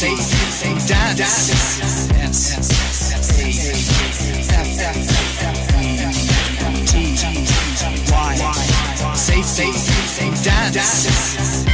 say dance. Yes. A-F-F-E-T-Y. Say dance.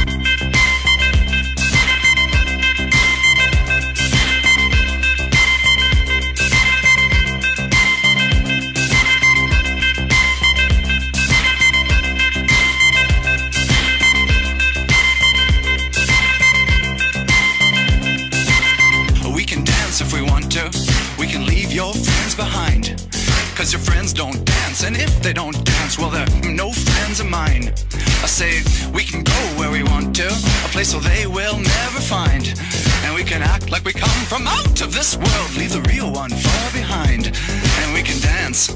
If we want to, we can leave your friends behind, 'cause your friends don't dance, and if they don't dance, well, they're no friends of mine. I say we can go where we want to, a place where they will never find, and we can act like we come from out of this world, leave the real one far behind, and we can dance.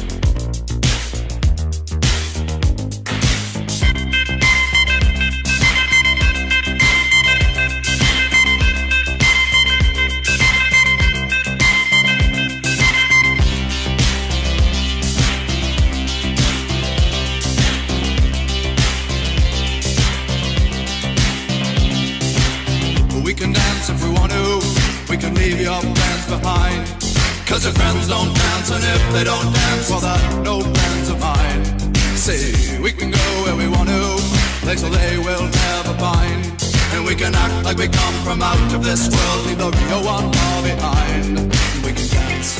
We can dance if we want to, we can leave your friends behind, 'cause your friends don't dance, and if they don't dance, well, they're no friends of mine. See, we can go where we want to, places they will never find, and we can act like we come from out of this world, leave the real one far behind, and we can dance.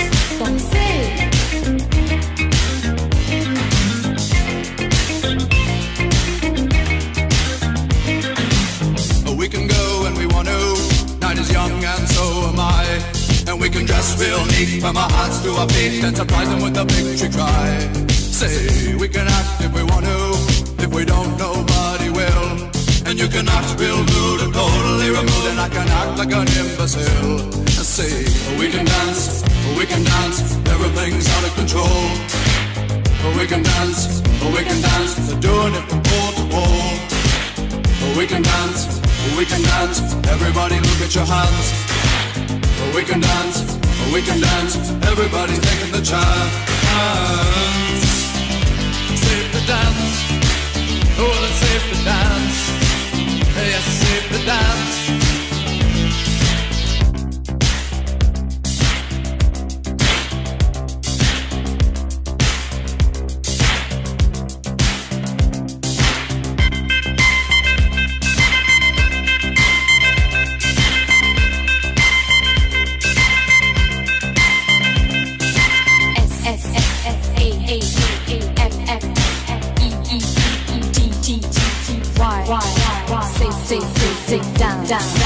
We can go when we want to, night is young and so am I, and we can dress real neat from our hearts to our feet and surprise them with a victory cry. Say, we can act if we want to, if we don't, nobody will, and you can act real rude and totally removed, and I can act like an imbecile. Say, we can dance, everything's out of control. We can dance, doing it from pole to pole. We can dance, everybody look at your hands. We can dance, everybody's taking the chance. Safe to dance, oh, it's safe to dance. Yes, it's safe to dance. Say down.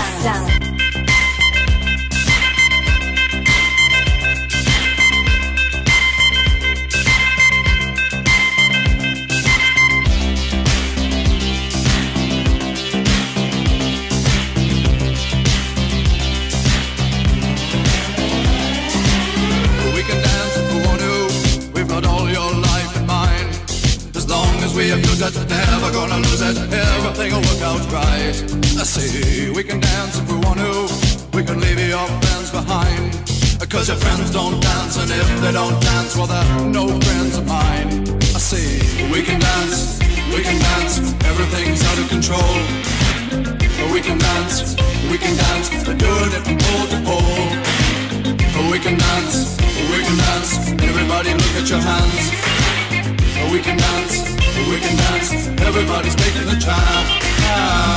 We can dance if we want to, we've got all your life in mind. As long as we abuse it, never gonna lose it, everything will work out right. I say, we can dance if we want to, we can leave your friends behind, 'cause your friends don't dance, and if they don't dance, well, they're no friends of mine. I say, we can dance, everything's out of control. We can dance, they're doing it from pole to pole. We can dance, everybody look at your hands. We can dance, everybody's taking the chance.